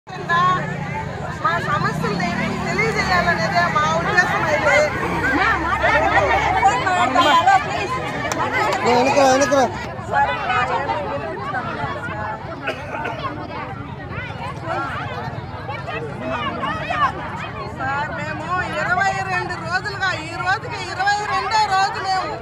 మా సమస్యలు తెలియజేయాలనేదే మా ఉద్దేశం అయితే సార్ మేము 22 రోజులుగా ఈ రోజుకి 22వ రోజు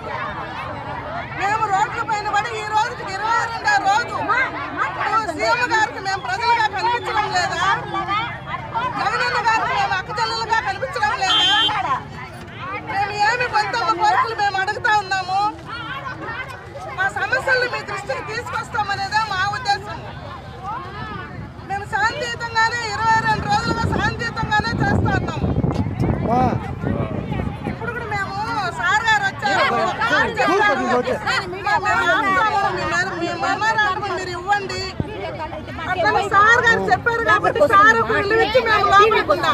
మేము రోడ్ల పైన పడి ఈ రోజుకి 22వ రోజు సీఎం గారికి మేము ప్రజలుగా కనిపించడం లేదా? జగనన్న గారికి మేము అక్కచెల్లెలుగా కనిపించడం లేదా? మేము ఏమి కొంతమ్మ కోరికలు మేము అడుగుతా ఉన్నాము. మా సమస్యలను మీ దృష్టికి తీసుకొస్తామనేదే మా ఉద్దేశం. మేము శాంతియుతంగానే 22 రోజులుగా శాంతియుతంగానే చేస్తా ఉన్నాము. ఇప్పుడు కూడా మేము సార్ గారు వచ్చారు, మీరు ఇవ్వండి అట్లా సార్ గారు చెప్పారు కాబట్టి సార్ పిలిచి మేము లోపడుకుందాం.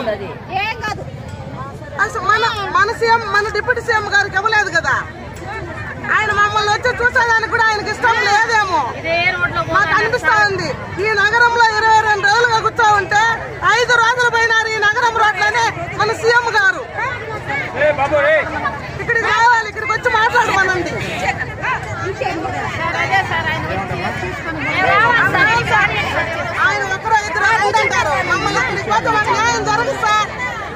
అసలు మన సీఎం మన డిప్యూటీ సీఎం గారికి ఇవ్వలేదు కదా, ఆయన మమ్మల్ని వచ్చి చూసేదానికి కూడా ఆయనకి ఇష్టం లేదేమో మాకు అనిపిస్తా ఉంది. ఈ నగరంలో 22 రోజులుగా కూర్చో ఉంటే 5 రోజులు పోయినారు ఈ నగరం రోడ్లోనే మన సీఎం గారు. ఇక్కడికి రావాలి, ఇక్కడికి వచ్చి మాట్లాడమనండి. ఆయన ఒక్కరో ఇద్దరు ఉందంటారు, మమ్మల్ని ఇక్కడికి పోతే మాకు న్యాయం జరగదు సార్.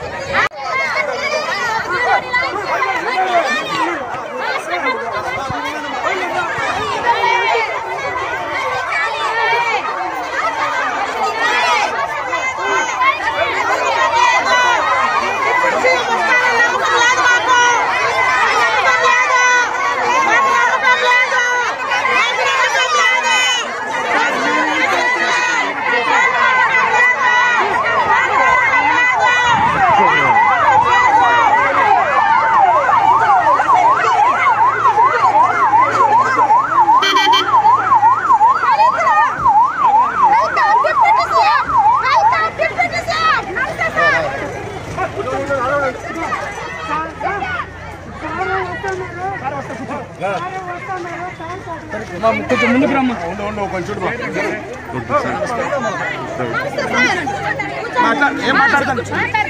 కొంచెం ముందుకు రమ్మ కొంచెం ఏం మాట్లాడతాను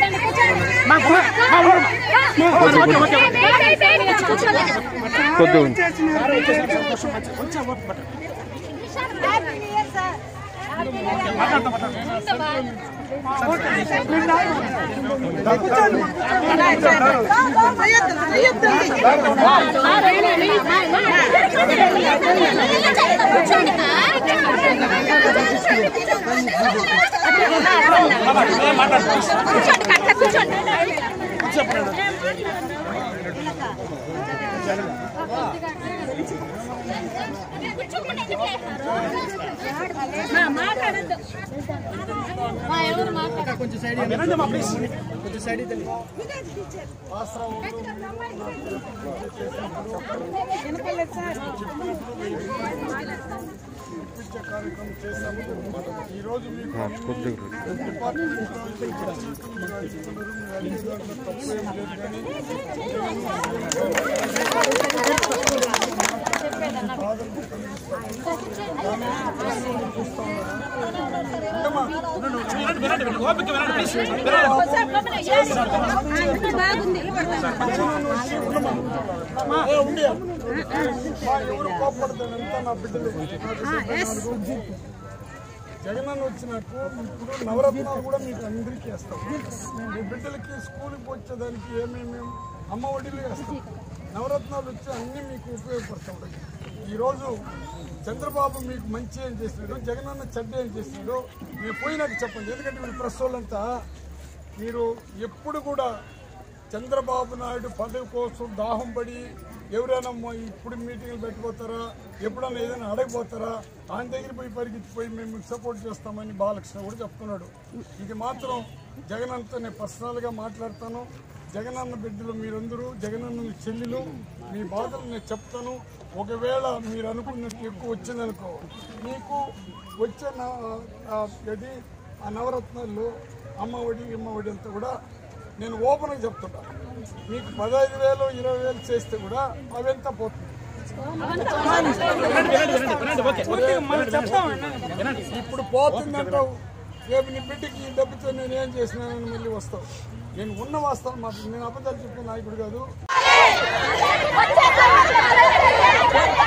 కొంచెం సైడ్ కొంచెం సైడ్ కార్యక్రమం చేశాము. ఈరోజు ఎవరు కోపడతానంతా నా బిడ్డలు జగనన్న వచ్చినాక ఇప్పుడు నవరత్నాలు కూడా మీకు అందరికీ వేస్తాం. మీ బిడ్డలకి స్కూల్కి వచ్చేదానికి ఏమేమి అమ్మ ఒడిలు వేస్తాం. నవరత్నాలు వచ్చి అన్నీ మీకు ఉపయోగపడతాం. ఈరోజు చంద్రబాబు మీకు మంచి ఏం చేసినాడు, జగనన్న చెడ్డ ఏం చేసినాడు మీరు పోయినాక చెప్పండి. ఎందుకంటే మీరు ప్రెస్ వాళ్ళంతా మీరు ఎప్పుడు కూడా చంద్రబాబు నాయుడు పదవి కోసం దాహం పడి ఎవరైనా ఇప్పుడు మీటింగ్లు పెట్టిపోతారా, ఎప్పుడైనా ఏదైనా అడగపోతారా, ఆయన దగ్గర పోయి పరిగెత్తిపోయి మేము సపోర్ట్ చేస్తామని బాలకృష్ణ కూడా చెప్తున్నాడు. ఇది మాత్రం జగనన్నతో నేను పర్సనల్గా మాట్లాడతాను. జగనన్న బిడ్డలు మీరందరూ, జగనన్న చెల్లెలు, మీ బాధలు నేను చెప్తాను. ఒకవేళ మీరు అనుకున్నట్టు ఎక్కువ వచ్చిందనుకో మీకు వచ్చే ఆ నవరత్నాల్లో అమ్మ ఒడి అంతా కూడా నేను ఓపెన్గా చెప్తున్నా. మీకు 15,000 20,000 చేస్తే కూడా అవంతా పోతుంది. ఇప్పుడు పోతుందంటావు రేపు నీ బిడ్డకి డబ్బుతో నేను ఏం చేసినానని మళ్ళీ వస్తావు. నేను ఉన్న వాస్తవం మాట, నేను అబద్ధాలు చెప్పే నాయకుడు కాదు.